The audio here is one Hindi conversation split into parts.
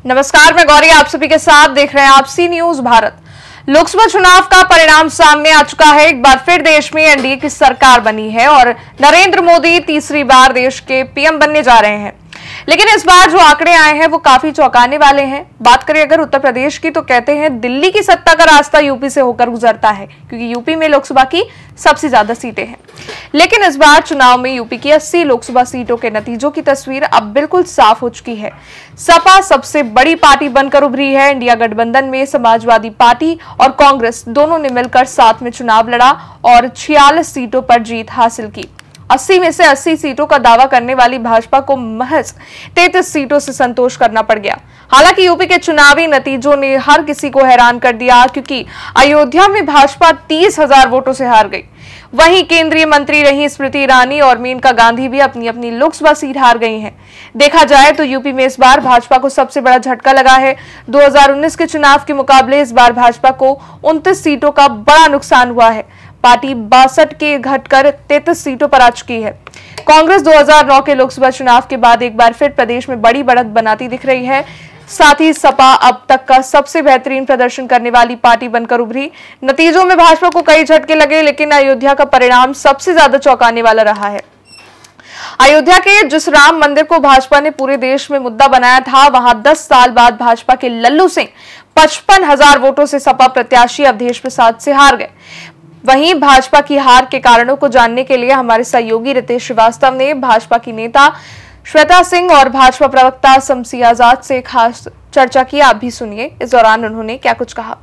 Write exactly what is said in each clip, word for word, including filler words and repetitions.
नमस्कार, मैं गौरी आप सभी के साथ देख रहे हैं आप सी न्यूज भारत। लोकसभा चुनाव का परिणाम सामने आ चुका है। एक बार फिर देश में एनडीए की सरकार बनी है और नरेंद्र मोदी तीसरी बार देश के पीएम बनने जा रहे हैं। लेकिन इस बार जो आंकड़े आए हैं वो काफी चौंकाने वाले हैं। बात करें अगर उत्तर प्रदेश की, तो कहते हैं दिल्ली की सत्ता का रास्ता यूपी से होकर गुजरता है, क्योंकि यूपी में लोकसभा की सबसे ज्यादा सीटें हैं। लेकिन इस बार चुनाव में यूपी की अस्सी लोकसभा सीटों के नतीजों की तस्वीर अब बिल्कुल साफ हो चुकी है। सपा सबसे बड़ी पार्टी बनकर उभरी है। इंडिया गठबंधन में समाजवादी पार्टी और कांग्रेस दोनों ने मिलकर साथ में चुनाव लड़ा और छियालीस सीटों पर जीत हासिल की। अस्सी में से अस्सी सीटों का दावा करने वाली भाजपा को महज तैंतीस सीटों से संतोष करना पड़ गया। हालांकि यूपी के चुनावी नतीजों ने हर किसी को हैरान कर दिया, क्योंकि अयोध्या में भाजपा तीस हजार वोटों से हार गई। वहीं केंद्रीय मंत्री रही स्मृति ईरानी और मेनका गांधी भी अपनी अपनी लोकसभा सीट हार गई हैं। देखा जाए तो यूपी में इस बार भाजपा को सबसे बड़ा झटका लगा है। दो हज़ार उन्नीस के चुनाव के मुकाबले इस बार भाजपा को उनतीस सीटों का बड़ा नुकसान हुआ है। पार्टी बासठ के घटकर तैंतीस सीटों पर आ चुकी है। कांग्रेस दो हज़ार नौ के लोकसभा चुनाव के बाद एक बार फिर प्रदेश में बड़ी बढ़त बनाती दिख रही है। साथ ही सपा अब तक का सबसे बेहतरीन प्रदर्शन करने वाली पार्टी बनकर उभरी। नतीजों में भाजपा को कई झटके लगे, लेकिन अयोध्या का परिणाम सबसे ज्यादा चौंकाने वाला रहा है। अयोध्या के जिस राम मंदिर को भाजपा ने पूरे देश में मुद्दा बनाया था, वहां दस साल बाद भाजपा के लल्लू सिंह पचपन हजार वोटों से सपा प्रत्याशी अवधेश प्रसाद से हार गए। वहीं भाजपा की हार के कारणों को जानने के लिए हमारे सहयोगी रितेश श्रीवास्तव ने भाजपा की नेता श्वेता सिंह और भाजपा प्रवक्ता शमसी आजाद से खास चर्चा की। आप भी सुनिए इस दौरान उन्होंने क्या कुछ कहा।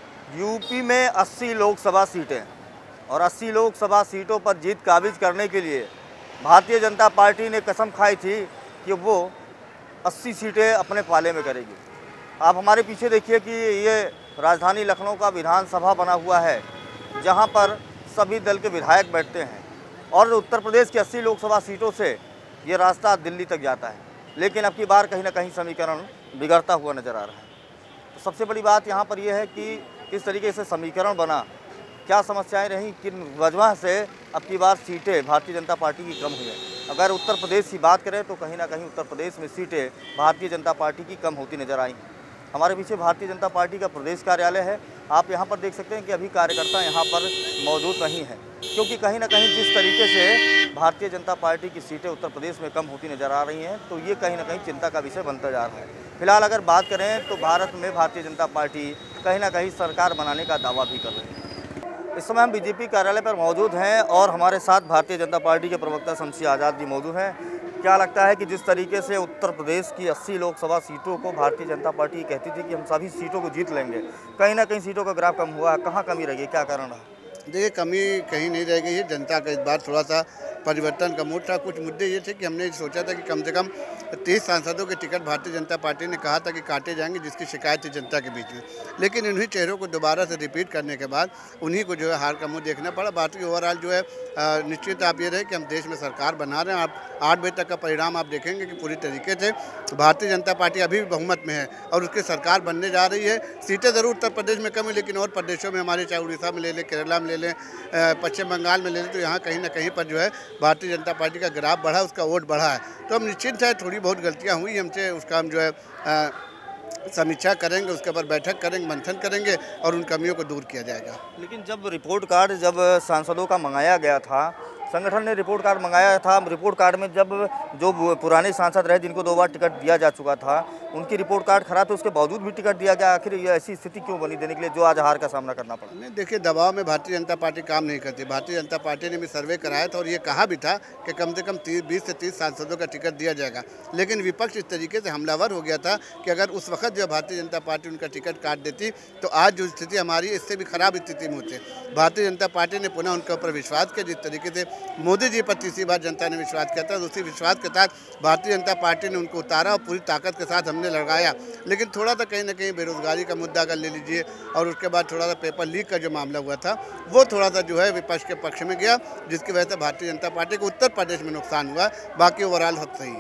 यूपी में अस्सी लोकसभा सीटें और अस्सी लोकसभा सीटों पर जीत काबिज करने के लिए भारतीय जनता पार्टी ने कसम खाई थी कि वो अस्सी सीटें अपने पाले में करेगी। आप हमारे पीछे देखिए कि ये राजधानी लखनऊ का विधानसभा बना हुआ है, जहां पर सभी दल के विधायक बैठते हैं और उत्तर प्रदेश की अस्सी लोकसभा सीटों से ये रास्ता दिल्ली तक जाता है। लेकिन अब की बार कहीं ना कहीं समीकरण बिगड़ता हुआ नज़र आ रहा है। तो सबसे बड़ी बात यहाँ पर यह है कि किस तरीके से समीकरण बना, क्या समस्याएं रहीं, किन वजह से अब की बार सीटें भारतीय जनता पार्टी की कम हुई है। अगर उत्तर प्रदेश की बात करें तो कहीं ना कहीं उत्तर प्रदेश में सीटें भारतीय जनता पार्टी की कम होती नज़र आई। हमारे पीछे भारतीय जनता पार्टी का प्रदेश कार्यालय है। आप यहाँ पर देख सकते हैं कि अभी कार्यकर्ता यहाँ पर मौजूद नहीं है, क्योंकि कहीं ना कहीं जिस तरीके से भारतीय जनता पार्टी की सीटें उत्तर प्रदेश में कम होती नज़र आ रही हैं, तो ये कहीं ना कहीं चिंता का विषय बनता जा रहा है। फिलहाल अगर बात करें तो भारत में भारतीय जनता पार्टी कहीं ना कहीं सरकार बनाने का दावा भी कर रही है। इस समय हम बीजेपी कार्यालय पर मौजूद हैं और हमारे साथ भारतीय जनता पार्टी के प्रवक्ता शमसी आजाद भी मौजूद हैं। क्या लगता है कि जिस तरीके से उत्तर प्रदेश की अस्सी लोकसभा सीटों को भारतीय जनता पार्टी कहती थी कि हम सभी सीटों को जीत लेंगे, कहीं ना कहीं सीटों का ग्राफ कम हुआ है, कहाँ कमी रही है, क्या कारण रहा? देखिए, कमी कहीं नहीं रह गई है। जनता का इस बार थोड़ा सा परिवर्तन का मूड था। कुछ मुद्दे ये थे कि हमने सोचा था कि कम से कम तीस सांसदों के टिकट भारतीय जनता पार्टी ने कहा था कि काटे जाएंगे, जिसकी शिकायत थी जनता के बीच में। लेकिन उन्हीं चेहरों को दोबारा से रिपीट करने के बाद उन्हीं को जो है हार का मुँह देखना पड़ा। बाकी ओवरऑल जो है निश्चित आप ये रहे कि हम देश में सरकार बना रहे हैं। आप आठ बजे तक का परिणाम आप देखेंगे कि पूरी तरीके से भारतीय जनता पार्टी अभी भी बहुमत में है और उसकी सरकार बनने जा रही है। सीटें ज़रूर उत्तर प्रदेश में कम है, लेकिन और प्रदेशों में हमारे, चाहे उड़ीसा में ले लें, केरला में ले लें, पश्चिम बंगाल में ले लें, तो यहाँ कहीं ना कहीं पर जो है भारतीय जनता पार्टी का ग्राफ बढ़ा, उसका वोट बढ़ा है। तो हम निश्चिंत है, थोड़ी बहुत गलतियाँ हुई हमसे, उसका हम जो है आ, समीक्षा करेंगे, उसके ऊपर बैठक करेंगे, मंथन करेंगे और उन कमियों को दूर किया जाएगा। लेकिन जब रिपोर्ट कार्ड जब सांसदों का मंगाया गया था, संगठन ने रिपोर्ट कार्ड मंगाया था, रिपोर्ट कार्ड में जब जो पुराने सांसद रहे जिनको दो बार टिकट दिया जा चुका था, उनकी रिपोर्ट कार्ड खराब थे, उसके बावजूद भी टिकट दिया गया। आखिर ये ऐसी स्थिति क्यों बनी देने के लिए जो आज हार का सामना करना पड़ा? नहीं, देखिए, दबाव में भारतीय जनता पार्टी काम नहीं करती। भारतीय जनता पार्टी ने भी सर्वे कराया था और ये कहा भी था कि कम से कम बीस से तीस सांसदों का टिकट दिया जाएगा। लेकिन विपक्ष इस तरीके से हमलावर हो गया था कि अगर उस वक्त जो भारतीय जनता पार्टी उनका टिकट काट देती तो आज जो स्थिति हमारी, इससे भी खराब स्थिति में होती। भारतीय जनता पार्टी ने पुनः उनके ऊपर विश्वास किया। जिस तरीके से मोदी जी पर तीसरी बार जनता ने विश्वास किया था, उसी विश्वास के साथ भारतीय जनता पार्टी ने उनको उतारा और पूरी ताकत के साथ हमने लड़ाया। लेकिन थोड़ा सा कहीं ना कहीं बेरोजगारी का मुद्दा अगर ले लीजिए और उसके बाद थोड़ा सा पेपर लीक का जो मामला हुआ था, वो थोड़ा सा जो है विपक्ष के पक्ष में गया, जिसकी वजह से भारतीय जनता पार्टी को उत्तर प्रदेश में नुकसान हुआ। बाकी ओवरऑल सब सही है।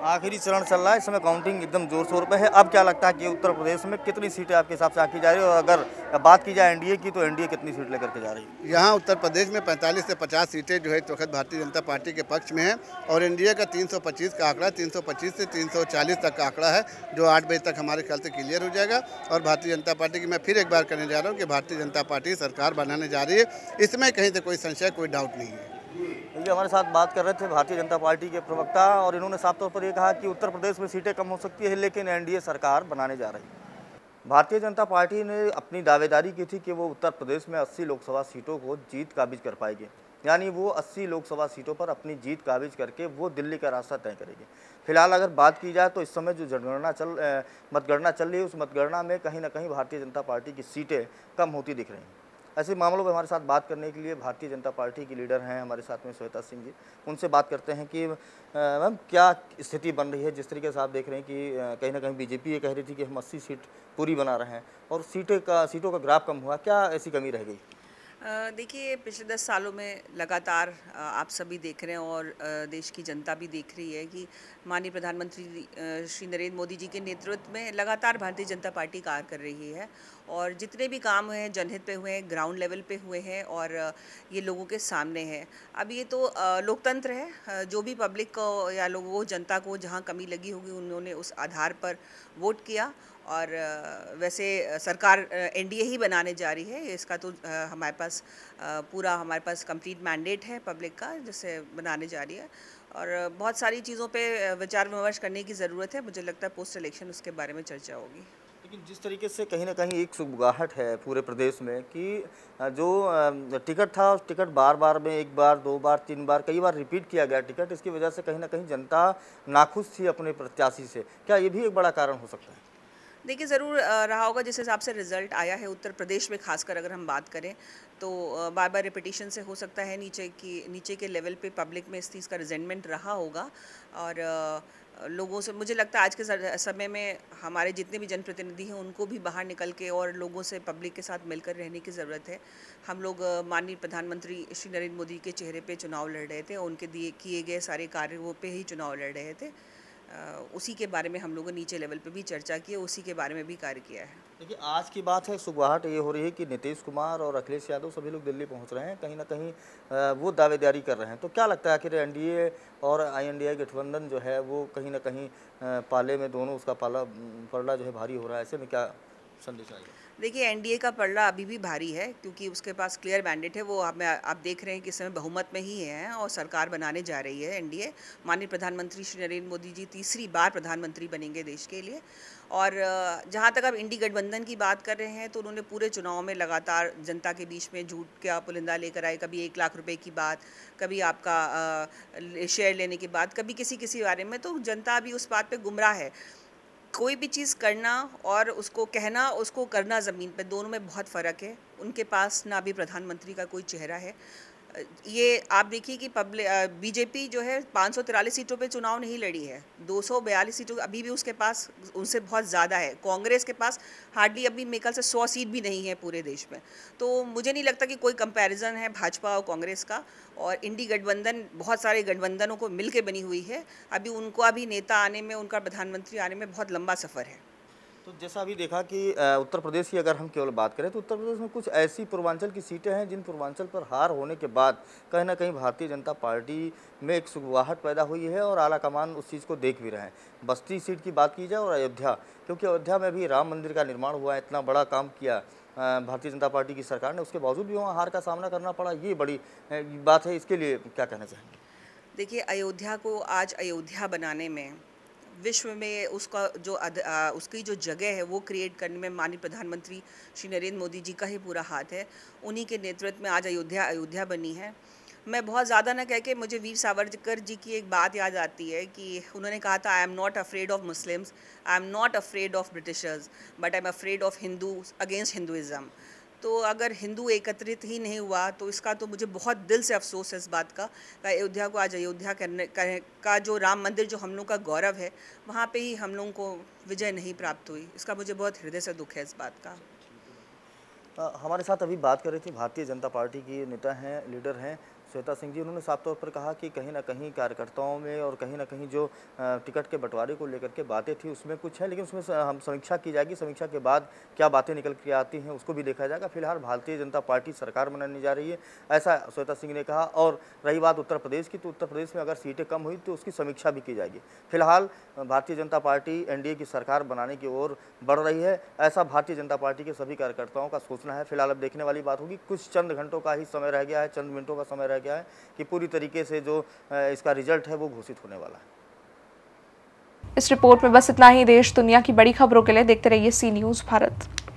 आखिरी चरण चल रहा है, इस समय काउंटिंग एकदम जोर शोर पे है। अब क्या लगता है कि उत्तर प्रदेश में कितनी सीटें आपके हिसाब से आंकी जा रही है, और अगर बात की जाए एनडीए की तो एनडीए कितनी सीट लेकर के जा रही है? यहाँ उत्तर प्रदेश में पैंतालीस से पचास सीटें जो है इस वक्त भारतीय जनता पार्टी के पक्ष में है, और एनडीए का तीन सौ पच्चीस का आंकड़ा, तीन सौ पच्चीस से तीन सौ चालीस तक का आंकड़ा है, जो आठ बजे तक हमारे ख्याल से क्लियर हो जाएगा। और भारतीय जनता पार्टी की मैं फिर एक बार कहने जा रहा हूँ कि भारतीय जनता पार्टी सरकार बनाने जा रही है, इसमें कहीं से कोई संशय, कोई डाउट नहीं है। ये हमारे साथ बात कर रहे थे भारतीय जनता पार्टी के प्रवक्ता, और इन्होंने साफ तौर पर ये कहा कि उत्तर प्रदेश में सीटें कम हो सकती है, लेकिन एनडीए सरकार बनाने जा रही है। भारतीय जनता पार्टी ने अपनी दावेदारी की थी कि वो उत्तर प्रदेश में अस्सी लोकसभा सीटों को जीत काबिज कर पाएगी, यानी वो अस्सी लोकसभा सीटों पर अपनी जीत काबिज करके वो दिल्ली का रास्ता तय करेगी। फिलहाल अगर बात की जाए तो इस समय जो जनगणना चल मतगणना चल रही है, उस मतगणना में कहीं ना कहीं भारतीय जनता पार्टी की सीटें कम होती दिख रही हैं। ऐसे मामलों में हमारे साथ बात करने के लिए भारतीय जनता पार्टी की लीडर हैं हमारे साथ में श्वेता सिंह जी, उनसे बात करते हैं कि मैम क्या स्थिति बन रही है। जिस तरीके से आप देख रहे हैं कि कहीं ना कहीं बीजेपी ये कह रही थी कि हम अस्सी सीट पूरी बना रहे हैं, और सीटें का सीटों का ग्राफ कम हुआ, क्या ऐसी कमी रह गई? देखिए, पिछले दस सालों में लगातार आप सभी देख रहे हैं और देश की जनता भी देख रही है कि माननीय प्रधानमंत्री श्री नरेंद्र मोदी जी के नेतृत्व में लगातार भारतीय जनता पार्टी कार्य कर रही है, और जितने भी काम हुए हैं जनहित पे हुए हैं, ग्राउंड लेवल पे हुए हैं, और ये लोगों के सामने है। अब ये तो लोकतंत्र है, जो भी पब्लिक को या लोगों को, जनता को जहाँ कमी लगी होगी उन्होंने उस आधार पर वोट किया, और वैसे सरकार एनडीए ही बनाने जा रही है, इसका तो हमारे पास पूरा हमारे पास कंप्लीट मैंडेट है पब्लिक का, जिसे बनाने जा रही है। और बहुत सारी चीज़ों पे विचार विमर्श करने की ज़रूरत है, मुझे लगता है पोस्ट इलेक्शन उसके बारे में चर्चा होगी। लेकिन जिस तरीके से कहीं ना कहीं एक सुगबुगाहट है पूरे प्रदेश में कि जो टिकट था, उस टिकट बार बार में एक बार, दो बार, तीन बार, कई बार रिपीट किया गया टिकट, इसकी वजह से कहीं ना कहीं जनता नाखुश थी अपने प्रत्याशी से, क्या ये भी एक बड़ा कारण हो सकता है? देखिए, ज़रूर रहा होगा। जिस हिसाब से रिज़ल्ट आया है उत्तर प्रदेश में, खासकर अगर हम बात करें तो बार बार रिपीटिशन से हो सकता है नीचे की नीचे के लेवल पे पब्लिक में इस चीज़ का रिजेंटमेंट रहा होगा, और लोगों से मुझे लगता है आज के समय में हमारे जितने भी जनप्रतिनिधि हैं उनको भी बाहर निकल के और लोगों से, पब्लिक के साथ मिलकर रहने की ज़रूरत है। हम लोग माननीय प्रधानमंत्री श्री नरेंद्र मोदी के चेहरे पे चुनाव लड़ रहे थे, उनके दिए किए गए सारे कार्यों पे ही चुनाव लड़ रहे थे। उसी के बारे में हम लोगों ने नीचे लेवल पे भी चर्चा की है, उसी के बारे में भी कार्य किया है। देखिए, आज की बात है, सुगबुगाहट ये हो रही है कि नीतीश कुमार और अखिलेश यादव सभी लोग दिल्ली पहुंच रहे हैं, कहीं ना कहीं वो दावेदारी कर रहे हैं, तो क्या लगता है आखिर एनडीए और आईएनडीए गठबंधन जो है वो कहीं ना कहीं पाले में दोनों उसका पाला पलड़ा जो है भारी हो रहा है, ऐसे में क्या संदेश आएगा? देखिए, एनडीए का पलड़ा अभी भी भारी है, क्योंकि उसके पास क्लियर मैंडेट है। वो आप आप देख रहे हैं कि इस समय बहुमत में ही है और सरकार बनाने जा रही है एनडीए। माननीय प्रधानमंत्री श्री नरेंद्र मोदी जी तीसरी बार प्रधानमंत्री बनेंगे देश के लिए। और जहाँ तक आप इंडी गठबंधन की बात कर रहे हैं, तो उन्होंने पूरे चुनाव में लगातार जनता के बीच में झूठ का पुलिंदा लेकर आए, कभी एक लाख रुपए की बात, कभी आपका शेयर लेने की बात, कभी किसी किसी बारे में। तो जनता अभी उस बात पे गुमराह है। कोई भी चीज़ करना और उसको कहना, उसको करना ज़मीन पे, दोनों में बहुत फ़र्क है। उनके पास ना भी प्रधानमंत्री का कोई चेहरा है। ये आप देखिए कि पब्लिक बीजेपी जो है पाँच सौ तिरालीस सीटों पे चुनाव नहीं लड़ी है, दो सौ बयालीस सीटों अभी भी उसके पास, उनसे बहुत ज़्यादा है। कांग्रेस के पास हार्डली अभी मेरे ख्याल से सौ सीट भी नहीं है पूरे देश में। तो मुझे नहीं लगता कि कोई कंपैरिजन है भाजपा और कांग्रेस का। और इंडी गठबंधन बहुत सारे गठबंधनों को मिल के बनी हुई है। अभी उनको अभी नेता आने में, उनका प्रधानमंत्री आने में बहुत लंबा सफ़र है। तो जैसा अभी देखा कि उत्तर प्रदेश की अगर हम केवल बात करें तो उत्तर प्रदेश में कुछ ऐसी पूर्वांचल की सीटें हैं जिन पूर्वांचल पर हार होने के बाद कहीं ना कहीं भारतीय जनता पार्टी में एक सुगबुगाहट पैदा हुई है, और आला कमान उस चीज़ को देख भी रहे हैं। बस्ती सीट की बात की जाए और अयोध्या, क्योंकि अयोध्या में भी राम मंदिर का निर्माण हुआ है, इतना बड़ा काम किया भारतीय जनता पार्टी की सरकार ने, उसके बावजूद भी वहाँ हार का सामना करना पड़ा, ये बड़ी बात है। इसके लिए क्या कहना चाहेंगे? देखिए, अयोध्या को आज अयोध्या बनाने में, विश्व में उसका जो आ, उसकी जो जगह है वो क्रिएट करने में माननीय प्रधानमंत्री श्री नरेंद्र मोदी जी का ही पूरा हाथ है। उन्हीं के नेतृत्व में आज अयोध्या अयोध्या बनी है। मैं बहुत ज़्यादा ना कह के, मुझे वीर सावरकर जी की एक बात याद आती है कि उन्होंने कहा था, I am not afraid of Muslims, I am not afraid of Britishers, but I am afraid of Hindus against Hinduism. तो अगर हिंदू एकत्रित ही नहीं हुआ तो इसका तो मुझे बहुत दिल से अफसोस है इस बात का। अयोध्या को आज अयोध्या करने का जो राम मंदिर जो हम लोग का गौरव है, वहाँ पे ही हम लोगों को विजय नहीं प्राप्त हुई। इसका मुझे बहुत हृदय से दुख है इस बात का। आ, हमारे साथ अभी बात कर रही थी भारतीय जनता पार्टी की नेता हैं, लीडर हैं श्वेता सिंह जी, उन्होंने साफ तौर पर कहा कि कहीं ना कहीं कार्यकर्ताओं में और कहीं ना कहीं जो टिकट के बंटवारे को लेकर के बातें थी उसमें कुछ है, लेकिन उसमें हम समीक्षा की जाएगी। समीक्षा के बाद क्या बातें निकल के आती हैं उसको भी देखा जाएगा। फिलहाल भारतीय जनता पार्टी सरकार बनाने जा रही है, ऐसा श्वेता सिंह ने कहा। और रही बात उत्तर प्रदेश की, तो उत्तर प्रदेश में अगर सीटें कम हुई तो उसकी समीक्षा भी की जाएगी। फिलहाल भारतीय जनता पार्टी एनडीए की सरकार बनाने की ओर बढ़ रही है, ऐसा भारतीय जनता पार्टी के सभी कार्यकर्ताओं का सोचना है। फिलहाल अब देखने वाली बात होगी, कुछ चंद घंटों का ही समय रह गया है, चंद मिनटों का समय रह गया है कि पूरी तरीके से जो इसका रिजल्ट है वो घोषित होने वाला है। इस रिपोर्ट में बस इतना ही। देश दुनिया की बड़ी खबरों के लिए देखते रहिए सी न्यूज़ भारत।